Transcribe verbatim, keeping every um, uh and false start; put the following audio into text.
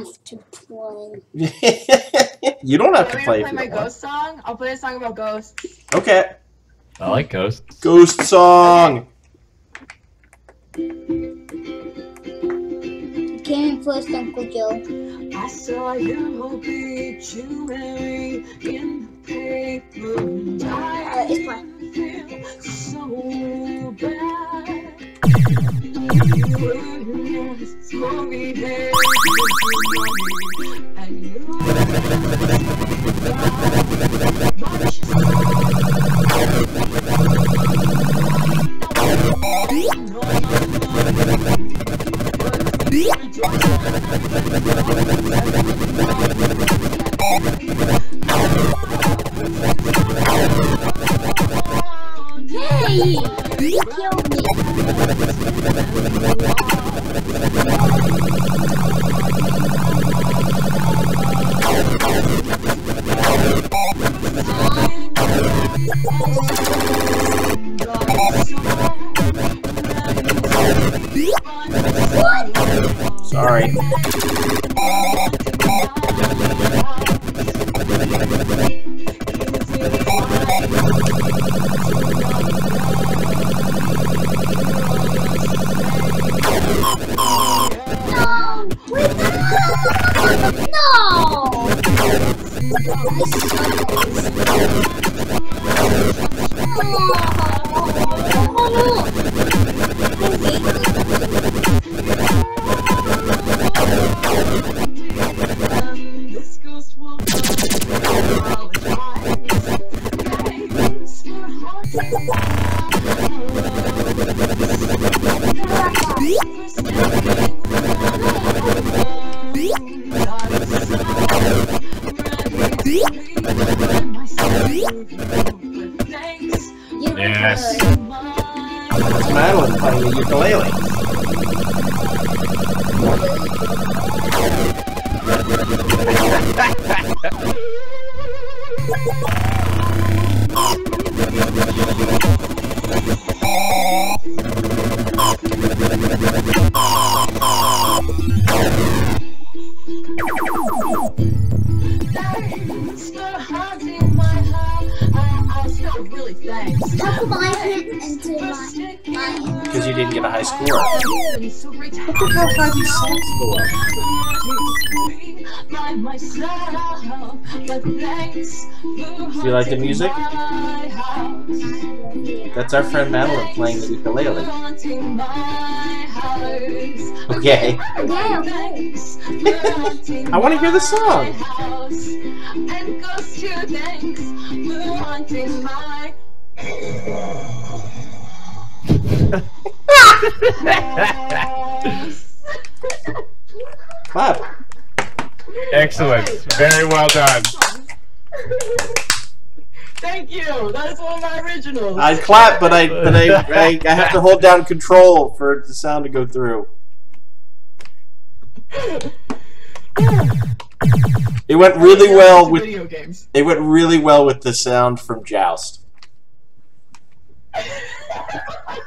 have to play. You don't have yeah, to play. Play if you my don't ghost want. song. I'll play a song about ghosts. Okay. I like ghosts. Ghost song. You came in first, Uncle Joe. I saw your obituary in the paper. Alright, it's fine. So bad. You were told me that and you Hey! You killed me. Sorry. Yes. It's Madeleine playing the ukulele. Thanks for haunting my heart. I, I still really thanks. How come I hit into my my Because you didn't get a high score. What the hell are these songs for? Do you like the music? That's our friend Madeleine playing the ukulele. Okay. Okay, okay. I want to hear the song. And goes to thanks for haunting my Clap. Excellent. Very well done. Thank you. That is one of my originals. I clap, but I but I, I I have to hold down control for the sound to go through. It went really well with video games. it went really well with the sound from Joust.